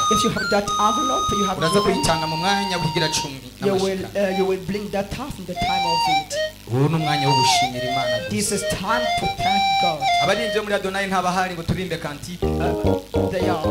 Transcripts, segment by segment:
If you have that envelope, you have uraza given, kuyitanga mu mwanya w'igira 10 you will bring that half in the time of it. ubu ni umwanya wo gushimira Imana. This is time to thank God. Abarinje muri Adonai ntabahari ngo turimbe kantike. They are.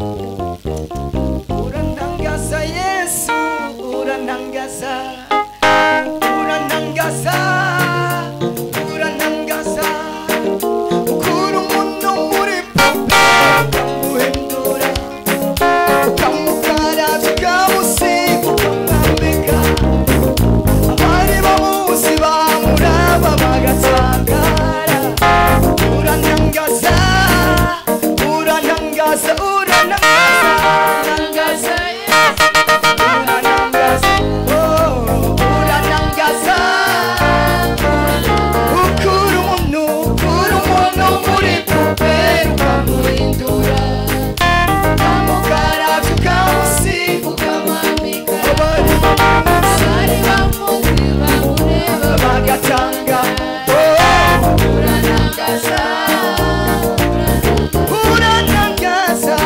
Uranangaza Yesu, uranangaza, uranangaza, uranangaza. Ukura umuntu muri papa, ukamuhindura, ukamukara, ukamusiga, ukamwambika. Abari bamuzi bamuraba bagatangara. Uranangaza, uranangaza, uranangaza, uranangaza, oh, uranangaza. Ukura umuntu muri puperi ukamuhindura, ukamukarabya, ukamusiga, ukamwambika. Abari bamuzi bamureba bagatanga. Uranangaza, uranangaza.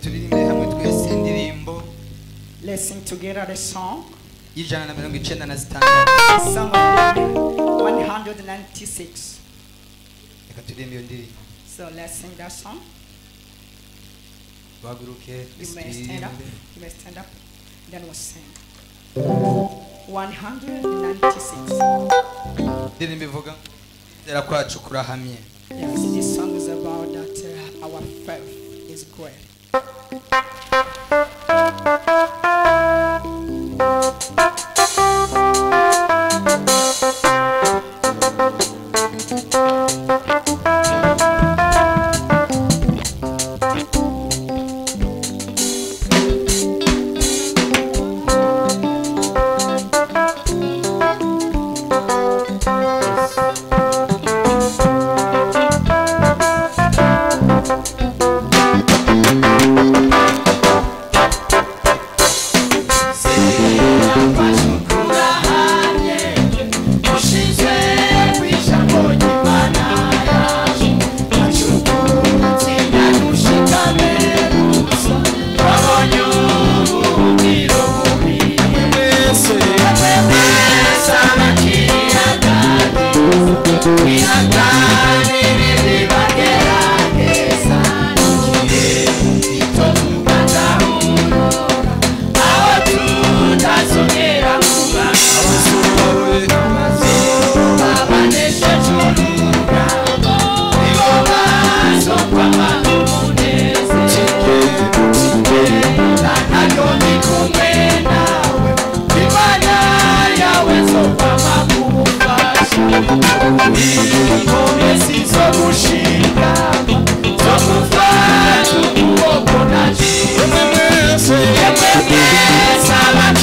turirimbe hamwe twese indirimbo. Let's sing together the song. y'ijana na mirongo icenda na zitanu. Song of 196. Reka turirimbe iyo ndirimbo. So let's sing that song. Baguruke You may stand up. turirimbe. You may stand up. Then we'll sing. 196. Indirimbo ivuga zera kwacu kurahamye. Yes, this song is about that our faith is great.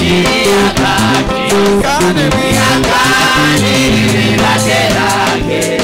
Kane